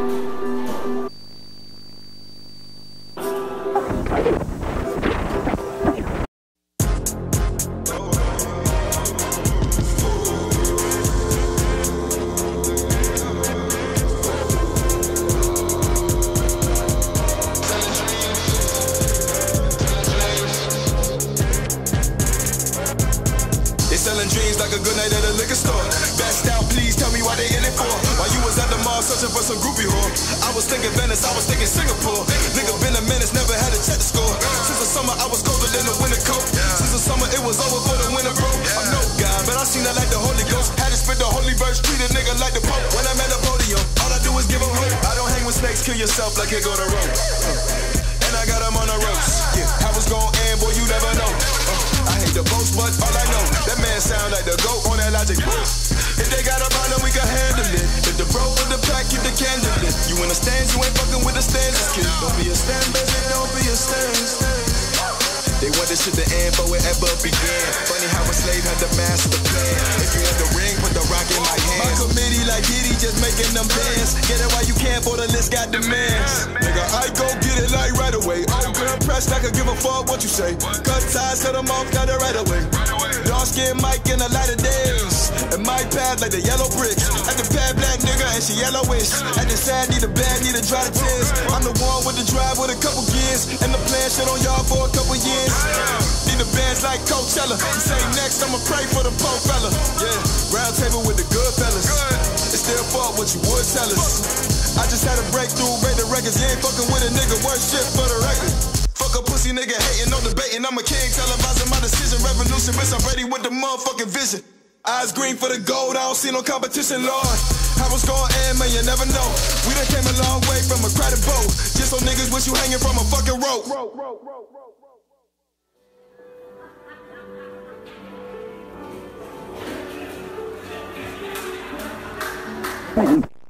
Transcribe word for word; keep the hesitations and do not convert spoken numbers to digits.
Selling dreams like a good night at a liquor store. Best out, please tell me why they in it for. While you was at the mall searching for some groupie whore, I was thinking Venice, I was thinking Singapore. Nigga been a menace, never had to check the score. Since the summer I was colder than a winter coat. Since the summer it was over for the winter bro. I'm no guy, but I seen that like the Holy Ghost. Had to spit the holy verse, treat a nigga like the Pope. When I'm at the podium, all I do is give them hope. I don't hang with snakes, kill yourself like here go the rope. And I got them on the ropes. Yeah, how it's gon' end, boy, you never know. Uh, I hate the boast, but all I know, that man sound like the GOAT on that Logic. If they got a problem, we can handle it. If the bro with the pack, keep the candle lit. You in the stands, you ain't fucking with the standards, kid. Don't be a stand, baby, don't be a stand. They want this shit to end, but it ever began. Funny how a slave had to master the plan. If you in the ring, put the rock in my hand. My committee like Diddy, just making them bands. Get it while you can, for the list got demands. Nigga, I go get it like right away. Oh, girl, pressed, I could give a fuck what you say. Cut ties, cut them off, got it right away. Dark skin Mike in a light of days. And my path like the yellow bricks. At the pad black nigga and she yellowish. At the side, need a bag, need a dry the tears. I'm the one with the drive with a couple gears. And the plan shit on y'all for a couple years. Need the bands like Coachella. Say next, I'ma pray for the poor fella. Yeah, round table with the good fellas. It's still fuck what you would tell us. I just had a breakthrough, break the records. You ain't fucking with a nigga, worse shit for the record. Fuck a pussy nigga hating, no debating. I'm a king, televising my decision. Revolution, bitch, I'm ready with the motherfucking vision. Eyes green for the gold, I don't see no competition, Lord. How it's gon' end, man, you never know. We done came a long way from a crowded boat. Just so niggas wish you hanging from a fucking rope. Mm-hmm.